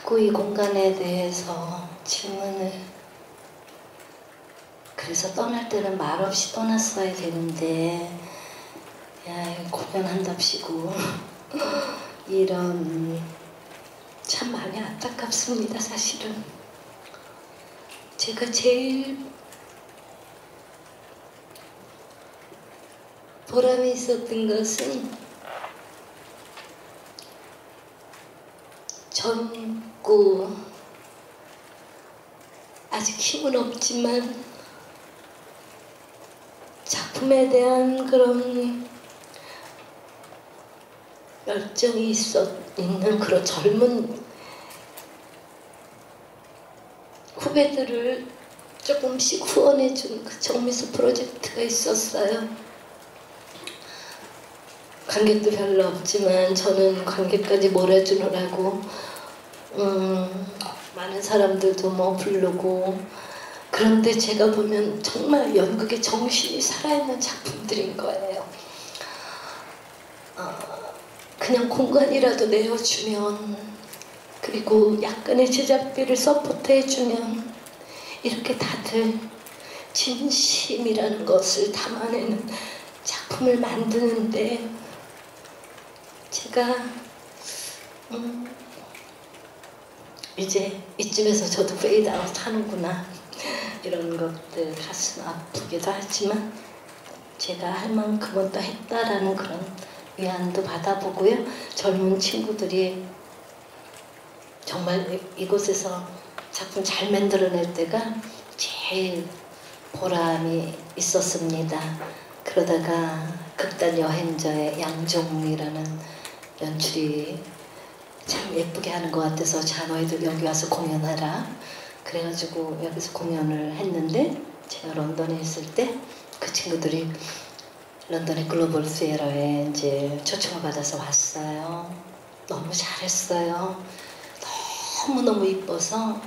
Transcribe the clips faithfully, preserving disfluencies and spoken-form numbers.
자꾸 이 공간에 대해서 질문을, 그래서 떠날 때는 말없이 떠났어야 되는데, 야, 공연한답시고 이런, 참 많이 안타깝습니다. 사실은 제가 제일 보람이 있었던 것은 젊고 아직 힘은 없지만 작품에 대한 그런 열정이 있어 있는 그런 젊은 후배들을 조금씩 후원해준 그 정미수 프로젝트가 있었어요. 관객도 별로 없지만 저는 관객까지 몰아주느라고 음, 많은 사람들도 뭐 부르고, 그런데 제가 보면 정말 연극의 정신이 살아있는 작품들인 거예요. 어, 그냥 공간이라도 내어주면, 그리고 약간의 제작비를 서포트해주면 이렇게 다들 진심이라는 것을 담아내는 작품을 만드는데, 제가 음, 이제 이쯤에서 저도 페이드아웃 하는구나 이런 것들 가슴 아프기도 하지만 제가 할 만큼은 또 했다라는 그런 위안도 받아보고요. 젊은 친구들이 정말 이곳에서 작품 잘 만들어낼 때가 제일 보람이 있었습니다. 그러다가 극단 여행자의 양정웅이라는 연출이 참 예쁘게 하는 것 같아서, 자 너희들 여기 와서 공연하라 그래가지고 여기서 공연을 했는데, 제가 런던에 있을 때 그 친구들이 런던의 글로벌 시에러에 이제 초청을 받아서 왔어요. 너무 잘했어요. 너무너무 이뻐서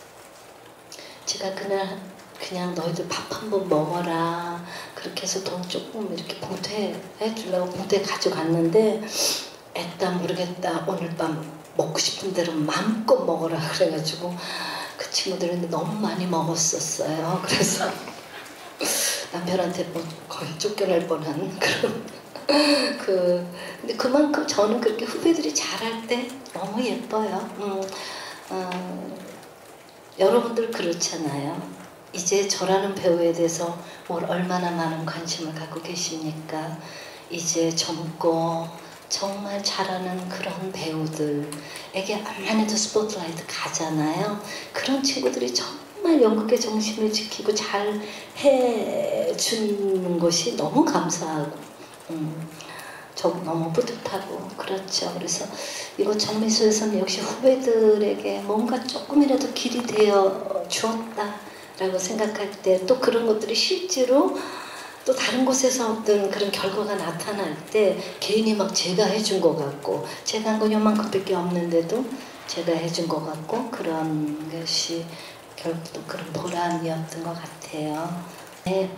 제가 그날 그냥 너희들 밥 한번 먹어라 그렇게 해서 돈 조금 이렇게 봉투에 해주려고 봉투에 가져갔는데, 애따 모르겠다 오늘 밤 먹고 싶은 대로 마음껏 먹어라 그래가지고 그 친구들은 너무 많이 먹었었어요. 그래서 남편한테 뭐 거의 쫓겨날 뻔한 그런 그 근데 그만큼 저는 그렇게 후배들이 잘할 때 너무 예뻐요. 음, 어, 여러분들 그렇잖아요. 이제 저라는 배우에 대해서 뭘 얼마나 많은 관심을 갖고 계십니까? 이제 젊고 정말 잘하는 그런 배우들에게 암만 해도 스포트라이트 가잖아요. 그런 친구들이 정말 연극의 정신을 지키고 잘 해주는 것이 너무 감사하고 음, 저 너무 뿌듯하고 그렇죠. 그래서 이거 정미수에서는 역시 후배들에게 뭔가 조금이라도 길이 되어 주었다라고 생각할 때, 또 그런 것들이 실제로 또 다른 곳에서 어떤 그런 결과가 나타날 때 괜히 막 제가 해준 것 같고, 제가 한 건 요만큼밖에 없는데도 제가 해준 것 같고, 그런 것이 결국 또 그런 보람이었던 것 같아요. 네.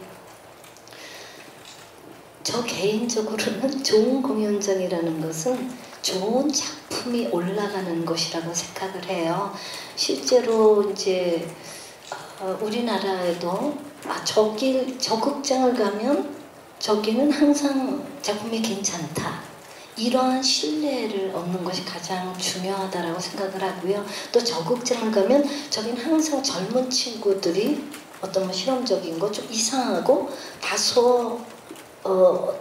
저 개인적으로는 좋은 공연장이라는 것은 좋은 작품이 올라가는 곳이라고 생각을 해요. 실제로 이제 어, 우리나라에도 아, 저길, 저 극장을 가면 저기는 항상 작품이 괜찮다, 이러한 신뢰를 얻는 것이 가장 중요하다고 생각을 하고요. 또 저 극장을 가면 저기는 항상 젊은 친구들이 어떤 뭐 실험적인 거 좀 이상하고 다소 어,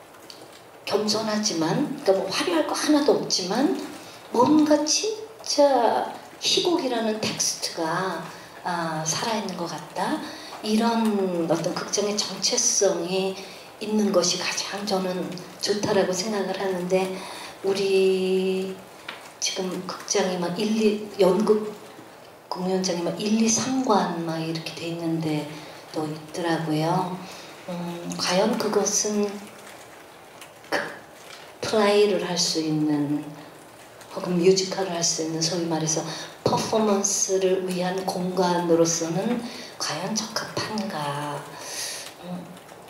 겸손하지만, 그러니까 뭐 화려할 거 하나도 없지만 뭔가 진짜 희곡이라는 텍스트가 아, 살아있는 것 같다, 이런 어떤 극장의 정체성이 있는 것이 가장 저는 좋다라고 생각을 하는데, 우리 지금 극장이 막 일, 이, 연극 공연장이 막 일, 이, 삼 관 막 이렇게 돼 있는데 또 있더라고요. 음, 과연 그것은 플레이를 할 수 있는, 혹은 뮤지컬을 할 수 있는, 소위 말해서 퍼포먼스를 위한 공간으로서는 과연 적합한가? 음,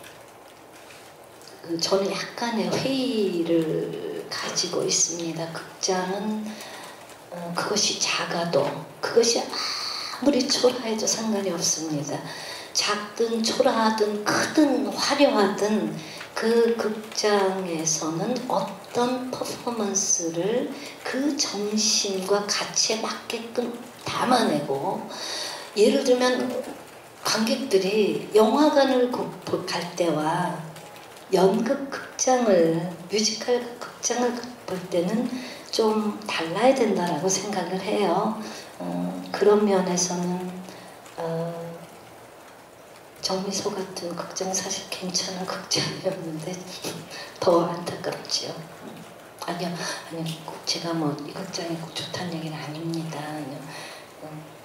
그 저는 약간의 회의를 가지고 있습니다. 극장은 어, 그것이 작아도 그것이 아무리 초라해도 상관이 없습니다. 작든 초라하든 크든 화려하든 그 극장에서는 어떤 퍼포먼스를 그 정신과 가치에 맞게끔 담아내고, 예를 들면 관객들이 영화관을 갈 때와 연극 극장을, 뮤지컬 극장을 볼 때는 좀 달라야 된다라고 생각을 해요. 어, 그런 면에서는 어, 정미소 같은 극장 사실 괜찮은 극장이었는데 더 안타깝지요. 아니요, 아니 꼭 제가 뭐 이 극장이 꼭 좋다는 얘기는 아닙니다. 아니요.